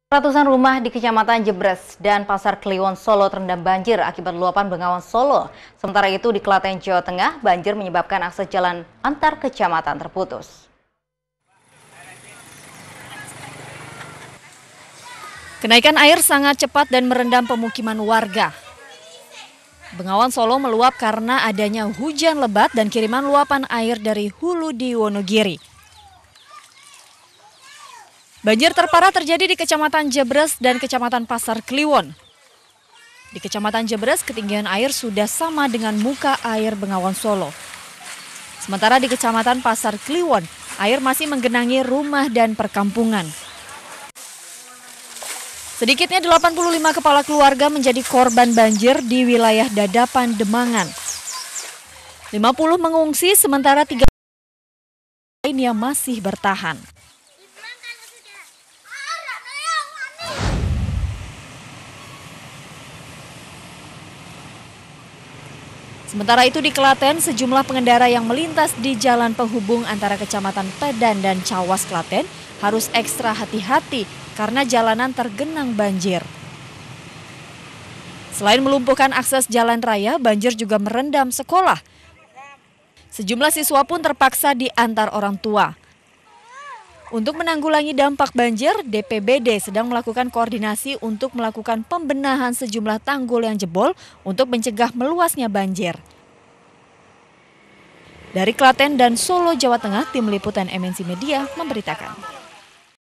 Ratusan rumah di Kecamatan Jebres dan Pasar Kliwon, Solo terendam banjir akibat luapan Bengawan Solo. Sementara itu di Klaten, Jawa Tengah, banjir menyebabkan akses jalan antar kecamatan terputus. Kenaikan air sangat cepat dan merendam pemukiman warga. Bengawan Solo meluap karena adanya hujan lebat dan kiriman luapan air dari hulu di Wonogiri. Banjir terparah terjadi di Kecamatan Jebres dan Kecamatan Pasar Kliwon. Di Kecamatan Jebres, ketinggian air sudah sama dengan muka air Bengawan Solo. Sementara di Kecamatan Pasar Kliwon, air masih menggenangi rumah dan perkampungan. Sedikitnya 85 kepala keluarga menjadi korban banjir di wilayah Dadapan, Demangan. 50 mengungsi, sementara 3 lainnya masih bertahan. Sementara itu di Klaten, sejumlah pengendara yang melintas di jalan penghubung antara Kecamatan Pedan dan Cawas Klaten harus ekstra hati-hati karena jalanan tergenang banjir. Selain melumpuhkan akses jalan raya, banjir juga merendam sekolah. Sejumlah siswa pun terpaksa diantar orang tua. Untuk menanggulangi dampak banjir, DPBD sedang melakukan koordinasi untuk melakukan pembenahan sejumlah tanggul yang jebol untuk mencegah meluasnya banjir. Dari Klaten dan Solo, Jawa Tengah, Tim Liputan MNC Media memberitakan.